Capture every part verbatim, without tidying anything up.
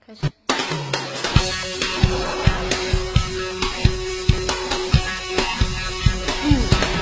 开始。嗯，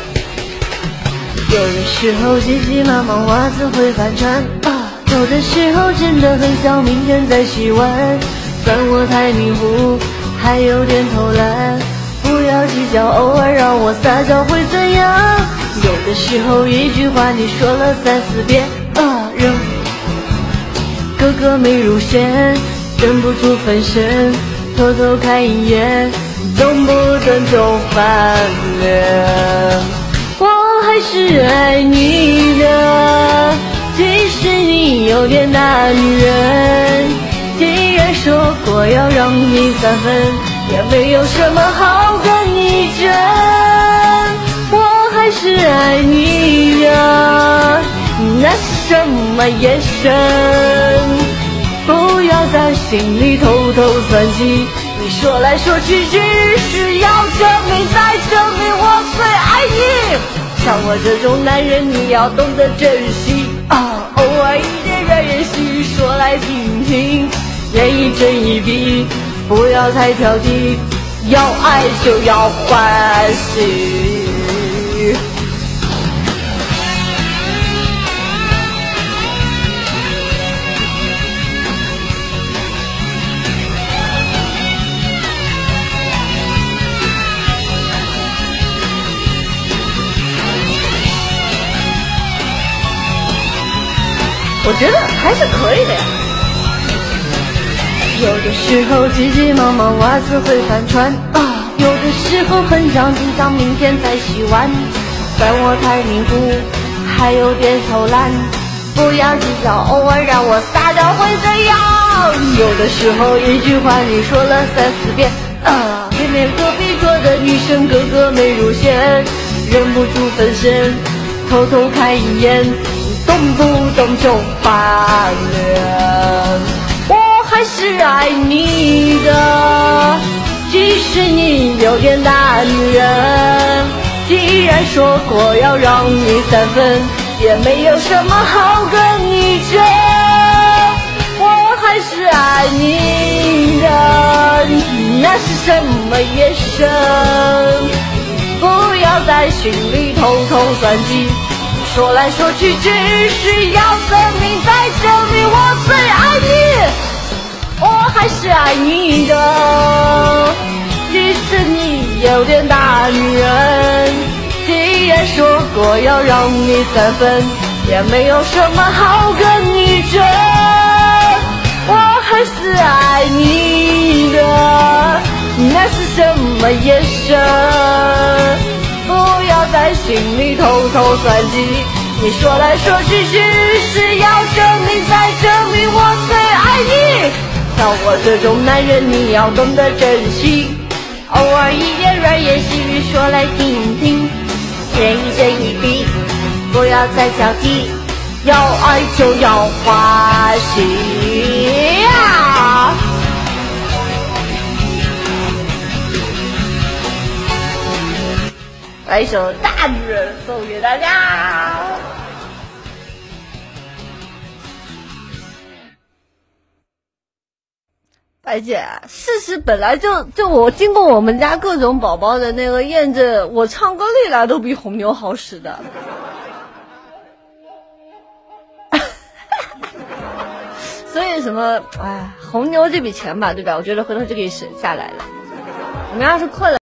有的时候急急忙忙袜子会翻船啊，有的时候真的很想明天再洗碗。算我太迷糊，还有点偷懒，不要计较，偶尔让我撒娇会怎样？有的时候一句话你说了三四遍啊，仍个个没入选，忍不住分身，偷偷看一眼，动不动就翻脸。我还是爱你的，即使你有点大女人。既然说过要让你三分，也没有什么好跟你争。我还是爱你的，那什么眼神，不要在心里偷偷算计。你说来说去只是要证明再证明我最爱你。像我这种男人你要懂得珍惜啊，偶尔一点软言细语说来听听，愿一真一笔，不要太挑剔，要爱就要欢喜。我觉得还是可以的呀。有的时候急急忙忙袜子会翻船啊，有的时候很想只想明天再洗碗。算我太迷糊，还有点偷懒，不要计较，偶尔让我撒娇会怎样？有的时候一句话你说了三四遍啊，偏偏隔壁桌的女生个个没入选，忍不住分身，偷偷看一眼，动不动就翻脸。还是爱你的，即使你有点大女人。既然说过要让你三分，也没有什么好跟你争。我还是爱你的，那是什么眼神，不要在心里偷偷算计。说来说去只是要证明再证明我最爱你。我还是爱你的，即使你有点大女人。既然说过要让你三分，也没有什么好跟你争。我还是爱你的，那是什么眼神，不要在心里偷偷算计。你说来说去只是要证明再证明我最爱你。像我这种男人你要懂得珍惜，偶尔一点软言细语说来听听，愿一真一笔，不要再挑剔，要爱就要欢喜呀。来一首大女人送给大家。白姐，事实本来就就我经过我们家各种宝宝的那个验证，我唱歌历来都比红牛好使的。所以什么，哎，红牛这笔钱吧，对吧？我觉得回头就可以省下来了。你们要是困了。